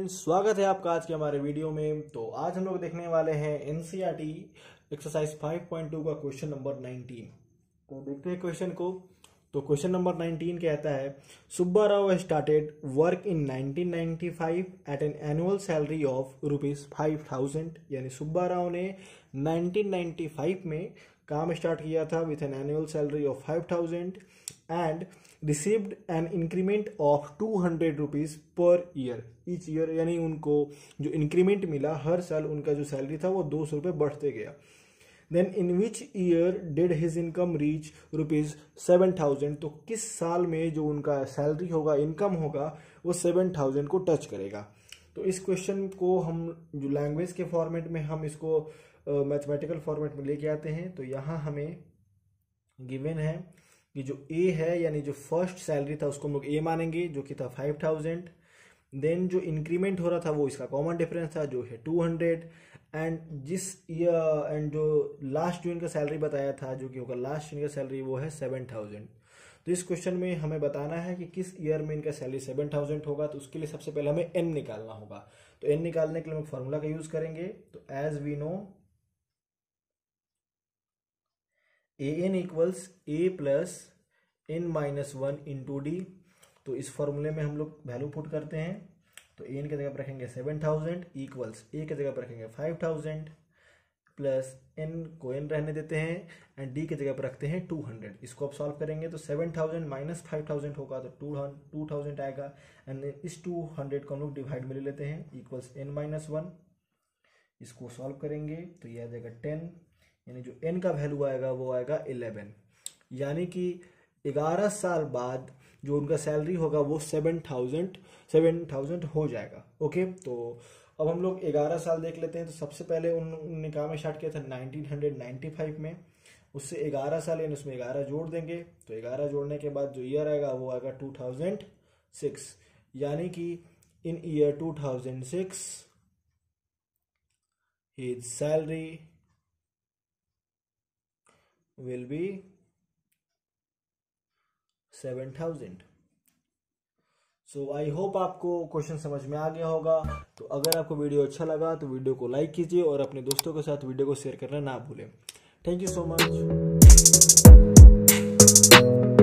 Students, स्वागत है आपका आज के हमारे वीडियो में। तो आज हम लोग देखने वाले हैं एनसीईआरटी एक्सरसाइज 5.2 का क्वेश्चन नंबर 19। तो देखते हैं क्वेश्चन को। तो क्वेश्चन नंबर 19 कहता है, Subba Rao started work in 1995 at an annual salary of ₹5000। यानी सुब्बा राव ने 1995 में काम स्टार्ट किया था with an annual salary of 5000 and received an increment of 200 rupees per year each year. यानी उनको जो इंक्रीमेंट मिला हर साल उनका जो सैलरी था वो 200 रुपये बढ़ते गया। Then in which year did his income reach ₹7000। तो किस साल में जो उनका सैलरी होगा, इनकम होगा, वो 7000 को टच करेगा। तो इस क्वेश्चन को हम जो लैंग्वेज के फॉर्मेट में हम इसको मैथमेटिकल फॉर्मेट में लेके आते हैं। तो यहाँ हमें गिवन है कि जो ए है यानी जो फर्स्ट सैलरी था उसको हम लोग ए मानेंगे, जो कि था 5000। देन जो इंक्रीमेंट हो रहा था वो इसका कॉमन डिफरेंस था जो है 200 एंड जिस ईयर एंड जो लास्ट जो इनका सैलरी बताया था जो कि होगा लास्ट इनका सैलरी वो है 7000। तो इस क्वेश्चन में हमें बताना है कि किस ईयर में इनका सैलरी 7000 होगा। तो उसके लिए सबसे पहले हमें एन निकालना होगा। तो एन निकालने के लिए हम फॉर्मूला का यूज करेंगे। तो as we know an equals a plus n minus 1 into d. तो इस फॉर्मूले में हम लोग वैल्यू पुट करते हैं। तो an की जगह पर रखेंगे 7000 इक्वल्स a की जगह पर रखेंगे 5000 प्लस n को n रहने देते हैं एंड d की जगह पर रखते हैं 200। इसको अब सॉल्व करेंगे तो 7000 माइनस 5000 होगा तो 2000 आएगा एंड इस 200 को हम लोग डिवाइड में ले लेते हैं इक्वल्स n माइनस 1। इसको सॉल्व करेंगे तो ये आ जाएगा 10, यानी जो n का वैल्यू आएगा वो आएगा 11। यानी कि 11 साल बाद जो उनका सैलरी होगा वो 7000 हो जाएगा। ओके, तो अब हम लोग 11 साल देख लेते हैं। तो सबसे पहले उन्होंने काम स्टार्ट किया था 1995 में। उससे 11 साल यानी उसमें 11 जोड़ देंगे। तो 11 जोड़ने के बाद जो ईयर आएगा वो आएगा 2006। यानी कि in year 2006 his salary will be 7000। So I hope आपको क्वेश्चन समझ में आ गया होगा। तो अगर आपको वीडियो अच्छा लगा तो वीडियो को लाइक कीजिए और अपने दोस्तों के साथ वीडियो को शेयर करना ना भूलें। Thank you so much.